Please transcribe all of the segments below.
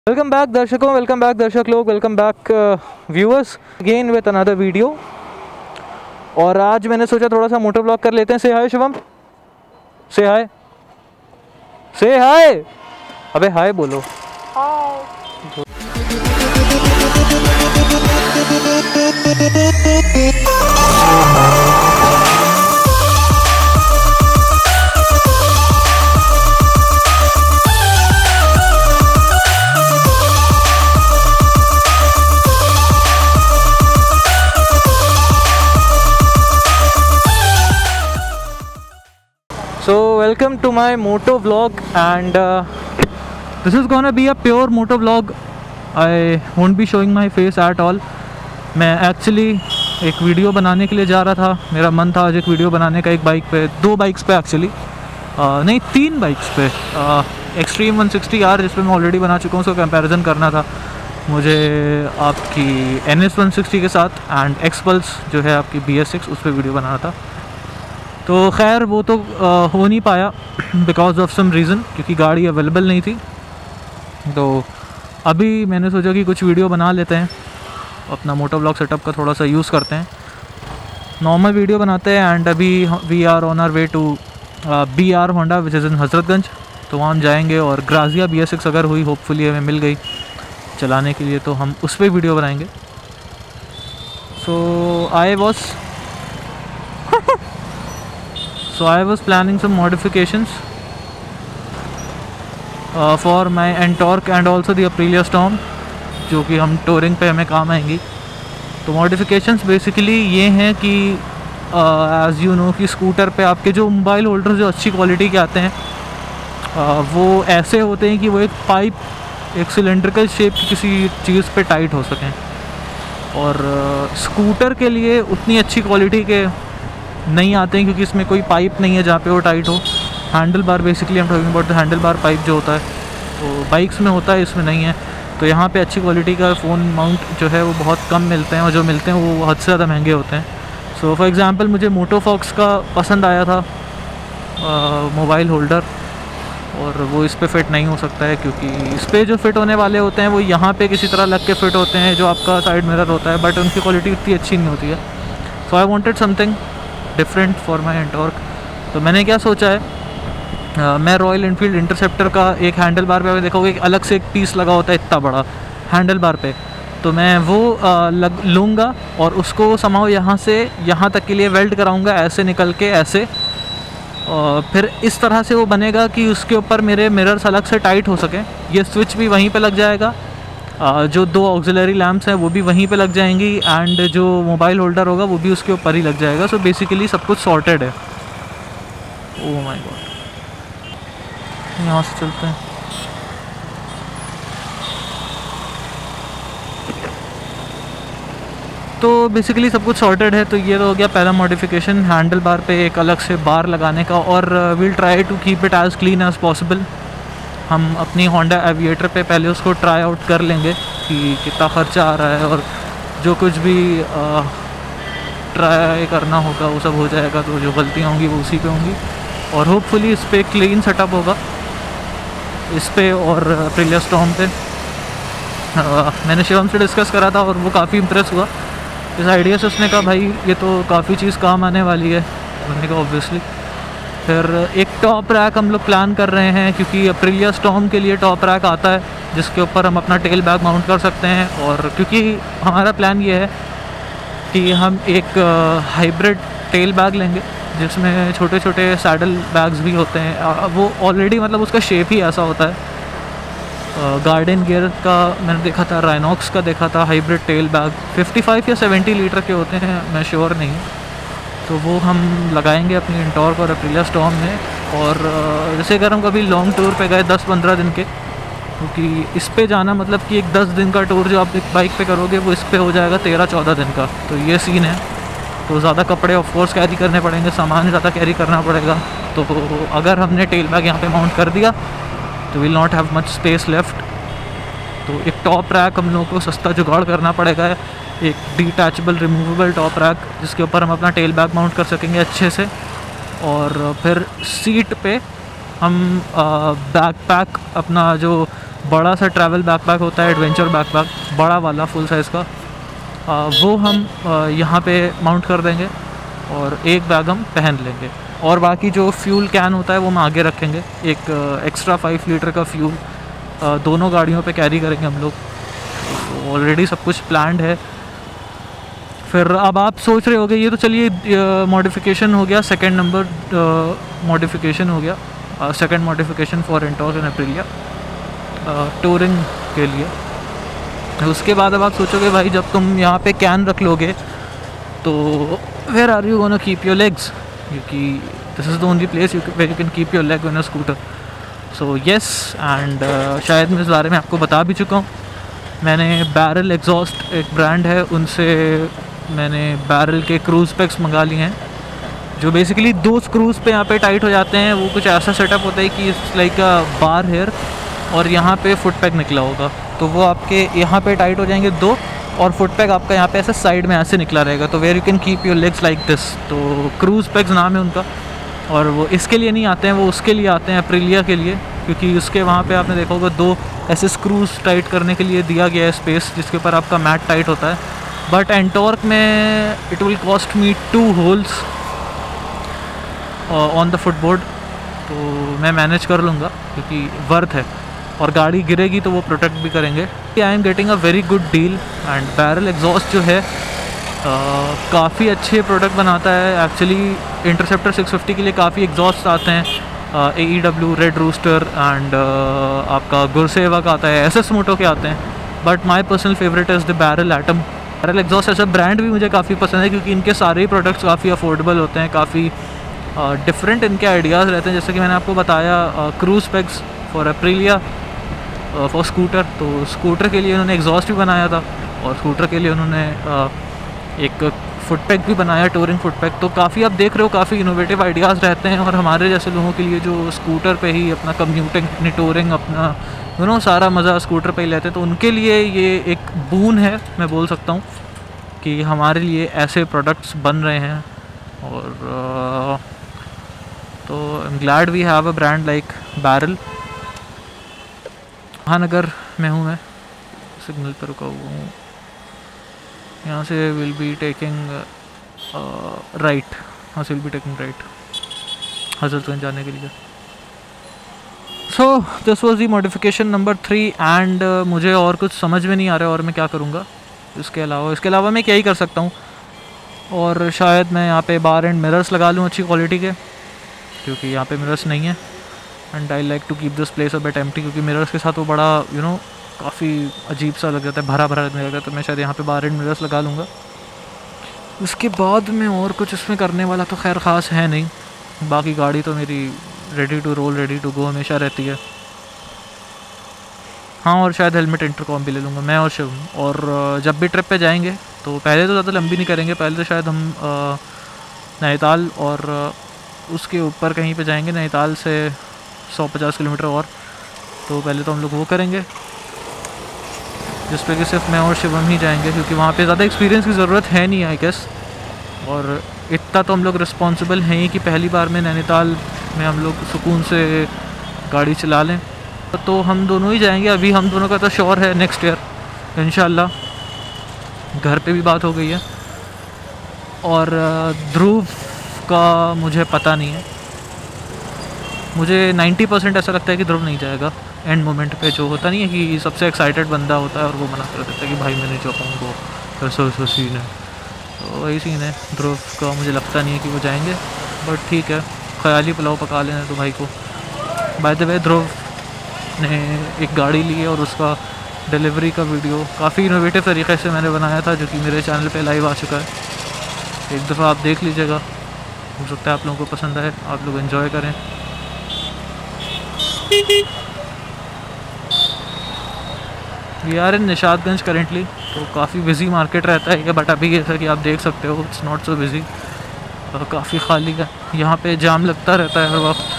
Welcome back दर्शकों, welcome back दर्शक लोग, welcome back viewers again with another video. और आज मैंने सोचा थोड़ा सा मोटर ब्लॉग कर लेते हैं। से हाय शिवम, से हाय, से हाय, अबे हाय बोलो। So welcome to my moto vlog and this is gonna be a pure moto vlog. I won't be showing my face at all. मैं एक्चुअली एक वीडियो बनाने के लिए जा रहा था। मेरा मन था आज एक वीडियो बनाने का, एक बाइक पे, दो बाइक्स पे एक्चुअली, नहीं तीन बाइक्स पे। एक्सट्रीम 160R जिस पे मैं ऑलरेडी बना चुका हूँ, उसका कंपैरिजन करना था मुझे आपकी NS 160 के साथ, एंड एक्सपल्स जो है आपकी BS6, उस पर वीडियो बनाना था। तो खैर वो तो हो नहीं पाया बिकॉज ऑफ सम रीज़न, क्योंकि गाड़ी अवेलेबल नहीं थी। तो अभी मैंने सोचा कि कुछ वीडियो बना लेते हैं, अपना मोटो ब्लॉग सेटअप का थोड़ा सा यूज़ करते हैं, नॉर्मल वीडियो बनाते हैं। एंड अभी we are on our way to BR Honda which is in Hazratganj. तो वहाँ हम जाएंगे और ग्राजिया BS6 अगर हुई, होपफुली हमें मिल गई चलाने के लिए, तो हम उस पर वीडियो बनाएंगे। सो I was planning some modifications for my Ntorq and also the Aprilia Storm, जो कि हम टूरिंग पे हमें काम आएंगी। तो मॉडिफिकेशंस बेसिकली ये हैं कि एज़ यू नो कि स्कूटर पे आपके जो मोबाइल होल्डर जो अच्छी क्वालिटी के आते हैं, वो ऐसे होते हैं कि वो एक पाइप, एक सिलेंड्रिकल शेप की किसी चीज़ पे टाइट हो सकें। और स्कूटर के लिए उतनी अच्छी क्वालिटी के नहीं आते हैं, क्योंकि इसमें कोई पाइप नहीं है जहाँ पे वो टाइट हो। हैंडल बार बेसिकली हम talking about the handle bar pipe जो होता है, तो बाइक्स में होता है, इसमें नहीं है। तो यहाँ पे अच्छी क्वालिटी का फ़ोन माउंट जो है वो बहुत कम मिलते हैं, और जो मिलते हैं वो हद से ज़्यादा महंगे होते हैं। सो फॉर एग्ज़ाम्पल मुझे मोटो फॉक्स का पसंद आया था मोबाइल होल्डर, और वो इस पर फिट नहीं हो सकता है, क्योंकि इस पर जो फिट होने वाले होते हैं वो यहाँ पे किसी तरह लग के फिट होते हैं, जो आपका साइड मिरर होता है, बट उनकी क्वालिटी उतनी अच्छी नहीं होती है। So I wanted something different for my Ntorq। तो मैंने क्या सोचा है, मैं रॉयल एनफील्ड इंटरसेप्टर का एक हैंडल बार पे देखोगे एक अलग से एक पीस लगा होता है इतना बड़ा हैंडल बार पे, तो मैं वो लूँगा और उसको समाओ यहाँ से यहाँ तक के लिए वेल्ड कराऊँगा, ऐसे निकल के ऐसे, और फिर इस तरह से वो बनेगा कि उसके ऊपर मेरे मिरर्स अलग से टाइट हो सकें। ये स्विच भी वहीं पे लग जाएगा, जो दो ऑक्सिलरी लैंप्स हैं वो भी वहीं पे लग जाएंगी, एंड जो मोबाइल होल्डर होगा वो भी उसके ऊपर ही लग जाएगा। सो बेसिकली सब कुछ सॉर्टेड है। ओह माय गॉड, यहाँ से चलते हैं। तो बेसिकली सब कुछ सॉर्टेड है। तो ये तो हो गया पहला मॉडिफिकेशन, हैंडल बार पे एक अलग से बार लगाने का, और we'll try to keep it as clean as possible. हम अपनी होंडा एविएटर पे पहले उसको ट्राई आउट कर लेंगे कि कितना ख़र्चा आ रहा है, और जो कुछ भी ट्राई करना होगा वो सब हो जाएगा। तो जो गलतियाँ होंगी वो उसी पे होंगी, और होपफुली इस पर क्लीन सेटअप होगा इस पे और Aprilia Storm पे। मैंने शिवम से डिस्कस करा था और वो काफ़ी इम्प्रेस हुआ इस आइडिया से। उसने कहा भाई ये तो काफ़ी चीज़ काम आने वाली है। मैंने कहा ऑब्वियसली। फिर एक टॉप रैक हम लोग प्लान कर रहे हैं, क्योंकि Aprilia Storm के लिए टॉप रैक आता है जिसके ऊपर हम अपना टेल बैग माउंट कर सकते हैं। और क्योंकि हमारा प्लान ये है कि हम एक हाइब्रिड टेल बैग लेंगे जिसमें छोटे छोटे सैडल बैग्स भी होते हैं। वो ऑलरेडी मतलब उसका शेप ही ऐसा होता है। गार्डन गियर का मैंने देखा था, राइनॉक्स का देखा था हाइब्रिड टेल बैग, 55 या 70 लीटर के होते हैं, मैं श्योर नहीं। तो वो हम लगाएंगे अपनी Ntorq और Aprilia Storm में। और जैसे अगर हम कभी लॉन्ग टूर पे गए 10-15 दिन के, क्योंकि इस पे जाना मतलब कि एक 10 दिन का टूर जो आप एक बाइक पे करोगे वो इस पे हो जाएगा 13-14 दिन का। तो ये सीन है। तो ज़्यादा कपड़े ऑफ कोर्स कैरी करने पड़ेंगे, सामान ज़्यादा कैरी करना पड़ेगा। तो अगर हमने टेल बैग यहाँ पे माउंट कर दिया तो will not have much space left. तो एक टॉप रैक हम लोगों को सस्ता जुगाड़ करना पड़ेगा, एक डिटैचेबल रिमूवेबल टॉप रैक जिसके ऊपर हम अपना टेल बैग माउंट कर सकेंगे अच्छे से। और फिर सीट पे हम बैकपैक अपना जो बड़ा सा ट्रैवल बैकपैक होता है, एडवेंचर बैकपैक, बड़ा वाला फुल साइज़ का, वो हम यहाँ पे माउंट कर देंगे और एक बैग हम पहन लेंगे। और बाकी जो फ्यूल कैन होता है वो हम आगे रखेंगे, एक एक्स्ट्रा 5 लीटर का फ्यूल दोनों गाड़ियों पे कैरी करेंगे हम लोग। ऑलरेडी सब कुछ प्लान्ड है। फिर अब आप सोच रहे होगे ये तो चलिए मॉडिफिकेशन हो गया, सेकंड नंबर मॉडिफिकेशन हो गया, second modification for Ntorq and Aprilia touring के लिए। उसके बाद अब आप सोचोगे भाई जब तुम यहाँ पे कैन रख लोगे तो where are you gonna keep your legs, क्योंकि this is the only place where you can keep your leg on a scooter. So yes, and शायद मैं इस बारे में आपको बता भी चुका हूँ। मैंने बैरल एग्जॉस्ट एक ब्रांड है, उनसे मैंने बैरल के क्रूज़ पैक्स मंगा लिए हैं, जो बेसिकली 2 स्क्रूज़ पे यहाँ पे टाइट हो जाते हैं। वो कुछ ऐसा सेटअप होता है कि it's like a bar here और यहाँ पे फुट पैक निकला होगा, तो वो आपके यहाँ पे टाइट हो जाएंगे 2, और फुट पैक आपका यहाँ पे ऐसे साइड में ऐसे निकला रहेगा, तो where you can keep your legs like this. तो क्रूज़ पैक्स नाम है उनका, और वो इसके लिए नहीं आते हैं, वो उसके लिए आते हैं, एप्रिलिया के लिए, क्योंकि उसके वहाँ पे आपने देखा होगा 2 ऐसे स्क्रूज़ टाइट करने के लिए दिया गया है स्पेस, जिसके ऊपर आपका मैट टाइट होता है। बट एंटॉर्क में it will cost me 2 holes on the footboard, तो मैं मैनेज कर लूँगा क्योंकि वर्थ है, और गाड़ी गिरेगी तो वो प्रोटेक्ट भी करेंगे। I am getting a very good deal, and barrel exhaust जो है काफ़ी अच्छे प्रोडक्ट बनाता है। एक्चुअली इंटरसेप्टर 650 के लिए काफ़ी एग्जॉस्ट आते हैं, AEW, रेड रूस्टर एंड आपका गुरसेवा का आता है, SS मोटो के आते हैं, but my personal favourite is the barrel atom. Barrel exhaust ऐसा ब्रांड भी मुझे काफ़ी पसंद है क्योंकि इनके सारे ही प्रोडक्ट्स काफ़ी अफोर्डेबल होते हैं, काफ़ी डिफरेंट इनके आइडियाज़ रहते हैं। जैसे कि मैंने आपको बताया cruise packs for Aprilia for scooter, तो स्कूटर के लिए उन्होंने एग्जॉस्ट भी बनाया था, और स्कूटर के लिए उन्होंने एक फुट पैक भी बनाया, टूरिंग फुट पैक। तो काफ़ी आप देख रहे हो काफ़ी इनोवेटिव आइडियाज़ रहते हैं, और हमारे जैसे लोगों के लिए जो स्कूटर पे ही अपना कम्यूटिंग, अपनी टूरिंग, अपना सारा मज़ा स्कूटर पे ही लेते हैं, तो उनके लिए ये एक बून है, मैं बोल सकता हूँ कि हमारे लिए ऐसे प्रोडक्ट्स बन रहे हैं। और तो I am glad we have a brand like barrel. Mahanagar में हूँ मैं, सिग्नल पर रुका हुआ हूँ, यहाँ से विल बी टेकिंग राइट, हाँ से will be taking right Hazratganj जाने के लिए। So this was the modification number 3, and मुझे और कुछ समझ में नहीं आ रहा है और मैं क्या करूँगा इसके अलावा मैं क्या ही कर सकता हूँ। और शायद मैं यहाँ पे बार एंड मिरर्स लगा लूँ अच्छी क्वालिटी के, क्योंकि यहाँ पे मिरर्स नहीं है, and I like to keep this place a bit empty, क्योंकि मिरर्स के साथ वो बड़ा काफ़ी अजीब सा लग जाता है, भरा भरा लगने लगा, तो मैं शायद यहाँ पे बार एंड मिरर्स लगा लूँगा। उसके बाद में और कुछ इसमें करने वाला तो खैर ख़ास है नहीं, बाकी गाड़ी तो मेरी ready to roll, ready to go हमेशा रहती है। हाँ, और शायद हेलमेट इंटरकॉम भी ले लूँगा मैं और शिव। और जब भी ट्रिप पे जाएंगे तो पहले तो ज़्यादा लंबी नहीं करेंगे, पहले तो शायद हम नैनीताल और उसके ऊपर कहीं पे जाएंगे, नैनीताल से 150 किलोमीटर और, तो पहले तो हम लोग वो करेंगे जिस पे कि सिर्फ मैं और शिवम ही जाएंगे, क्योंकि वहाँ पे ज़्यादा एक्सपीरियंस की ज़रूरत है नहीं आई गेस। और इतना तो हम लोग रिस्पॉन्सिबल हैं ही कि पहली बार में नैनीताल में हम लोग सुकून से गाड़ी चला लें, तो हम दोनों ही जाएंगे। अभी हम दोनों का तो श्योर है नेक्स्ट ईयर इंशाल्लाह, घर पे भी बात हो गई है। और ध्रुव का मुझे पता नहीं है, मुझे 90% ऐसा लगता है कि ध्रुव नहीं जाएगा। एंड मोमेंट पे जो होता नहीं है कि सबसे एक्साइटेड बंदा होता है और वो मना कर देता है कि भाई मैं नहीं जा पाऊँगा, ऐसा सीन है, तो वही सीन है। ध्रुव का मुझे लगता नहीं है कि वो जाएंगे, बट ठीक है, ख्याली पुलाव पका लेना तो भाई को। बाय द वे ध्रुव ने एक गाड़ी ली है और उसका डिलीवरी का वीडियो काफ़ी इनोवेटिव तरीके से मैंने बनाया था, जो कि मेरे चैनल पे लाइव आ चुका है। एक दफ़ा आप देख लीजिएगा, हो सकता है आप लोगों को पसंद आए, आप लोग एंजॉय करें। We are in Nishatganj currently, तो काफ़ी बिजी मार्केट रहता है, बट अभी जैसा कि आप देख सकते हो इट्स नॉट सो बिजी, काफ़ी खाली है। यहाँ पे जाम लगता रहता है हर वक्त।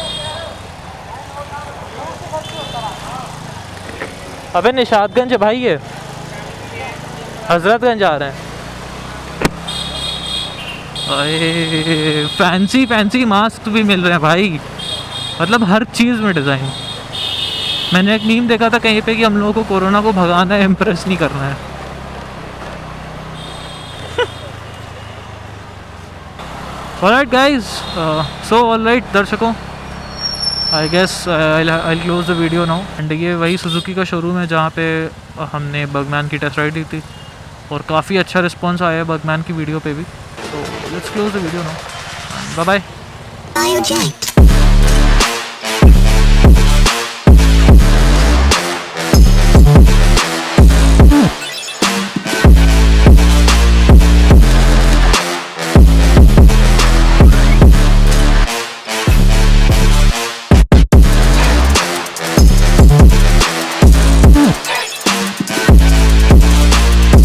अबे निशादगंज है भाई, ये हजरतगंज आ रहे हैं। अरे फैंसी फैंसी मास्क भी मिल रहे हैं भाई, मतलब हर चीज़ में डिज़ाइन। मैंने एक मीम देखा था कहीं पे कि हम लोगों को कोरोना को भगाना है, इम्प्रेस नहीं करना है। ऑलराइट गाइज, सो ऑलराइट दर्शकों, I guess I close the video now. And ये वही सुजुकी का शोरूम है जहाँ पे हमने बगमैन की टेस्ट राइड दी थी और काफ़ी अच्छा रिस्पॉन्स आया है बगमैन की वीडियो पे भी। तो let's close the video now, bye bye.